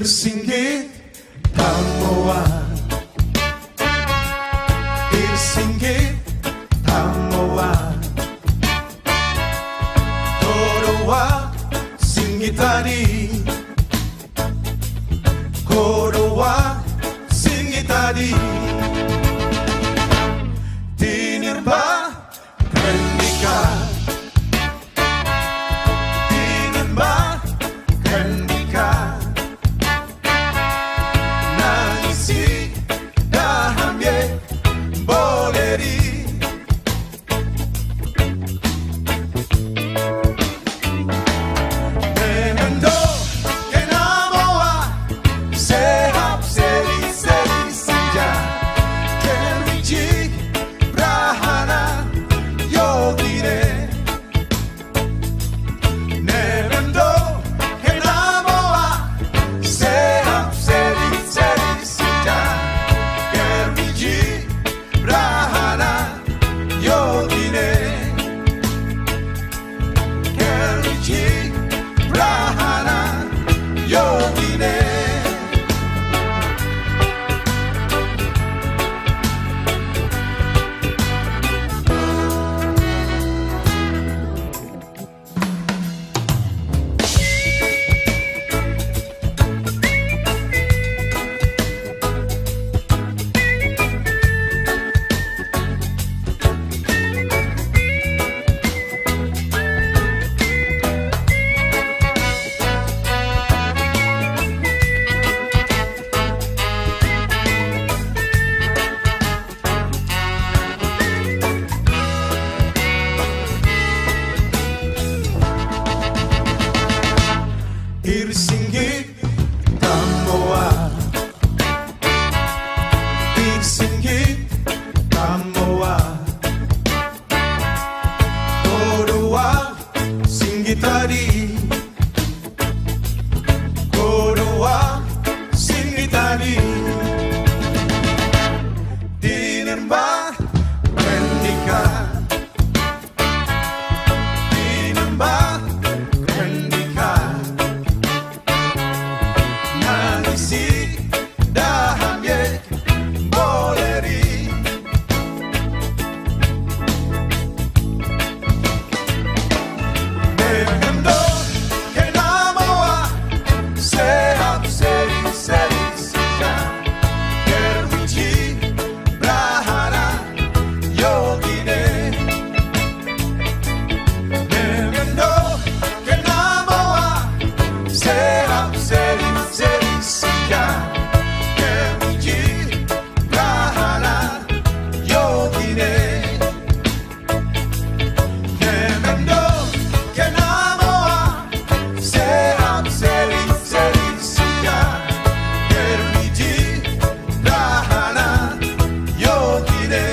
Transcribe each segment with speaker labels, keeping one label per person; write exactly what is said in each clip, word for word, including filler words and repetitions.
Speaker 1: Irsinggit Tamoa, Irsinggit Tamoa, Korowa Singgitadi, Korowa Singgitadi, Tinirba Kendika, Tinirba Kendika, Nangisi Dahamye Boleri, Menendo Kenamoa, Sehap Seri Seri Sija, Keriji Brahana Yogire, Menendo Kenamoa, Sehap Seri Seri Sija, Keriji Brahana Yogire, Keriji Brahana Yogire. Irsinggit Tamoa, Irsinggit Tamoa, Korowa Singgitadi, Korowa Singgitadi, Tinirba Kendika, Tinirba Kendika, Nangisi Dahamye Boleri, Menendo Kenamoa, Sehap Seri Seri Sija, Keriji Brahana Yogine, Menendo Kenamoa, Sehap Seri Seri Sija, Keriji Brahana Yogine, Menendo Kenamoa, Sehap Seri Seri Sija, Keriji Brahana Yogine,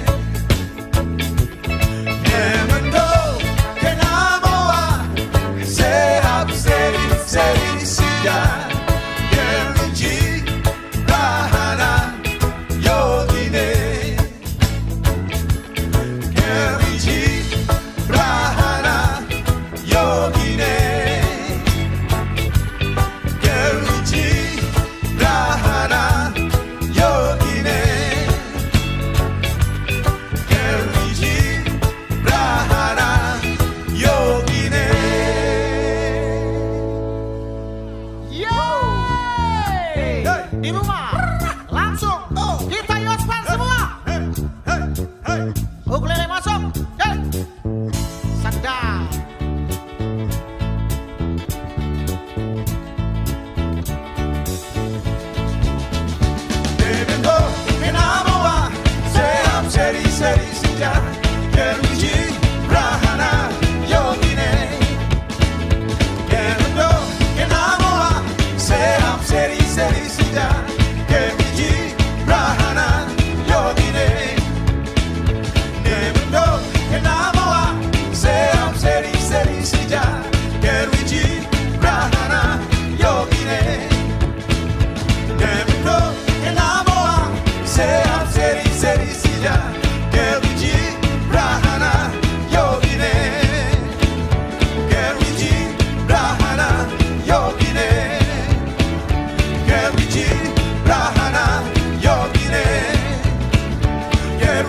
Speaker 1: Menendo Kenamoa, Sehap Seri Seri Sija, Keriji Brahana Yogine, Keriji Brahana Yogine, Keriji Brahana Yogine, Keriji Brahana Yogine.
Speaker 2: Yeay! Di rumah langsung kita yospan semua. Ukulele masuk. Yeay! Sandal.
Speaker 1: Menendo Kenamoa, Sehap Seri Seri Sija, Keriji Brahana Yogine, Menendo Kenamoa, Sehap Seri Seri Sija, Keriji Brahana Yogine, Menendo Kenamoa, Sehap Seri Seri Sija, Keriji Brahana Yogine, Menendo Kenamoa, Sehap Seri Seri Sija, Keriji Brahana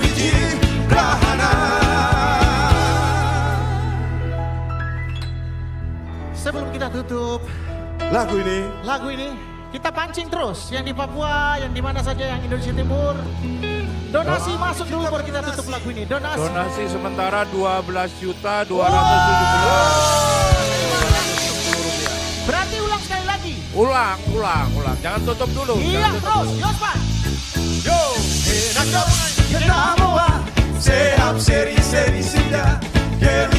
Speaker 1: Wiji Rahana.
Speaker 2: Sebelum kita tutup
Speaker 1: Lagu ini
Speaker 2: lagu ini, kita pancing terus. Yang di Papua, yang di mana saja, yang Indonesia Timur. Donasi masuk dulu baru kita tutup lagu ini. Donasi.
Speaker 3: Donasi sementara dua belas juta dua ratus tujuh puluh rupiah.
Speaker 2: Berarti ulang sekali lagi.
Speaker 3: Ulang, ulang, ulang. Jangan tutup dulu.
Speaker 2: Iya
Speaker 3: Jangan tutup
Speaker 2: terus,
Speaker 3: dulu.
Speaker 2: Yospan.
Speaker 1: Yo, Enakap Kenamoa Sehap seri seri sida